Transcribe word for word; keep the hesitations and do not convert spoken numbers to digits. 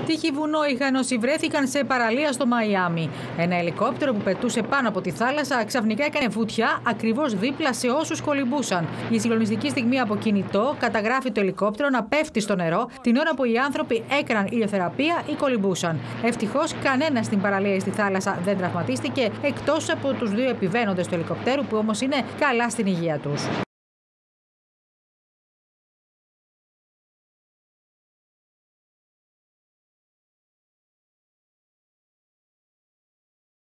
Τύχη βουνό είχαν όσοι βρέθηκαν σε παραλία στο Μαϊάμι. Ένα ελικόπτερο που πετούσε πάνω από τη θάλασσα ξαφνικά έκανε βουτιά ακριβώς δίπλα σε όσους κολυμπούσαν. Η συγκλονιστική στιγμή από κινητό καταγράφει το ελικόπτερο να πέφτει στο νερό την ώρα που οι άνθρωποι έκαναν ηλιοθεραπεία ή κολυμπούσαν. Ευτυχώς κανένας στην παραλία ή στη θάλασσα δεν τραυματίστηκε, εκτός από τους δύο επιβαίνοντες του ελικοπτέρου που όμως είναι καλά στην υγεία τους.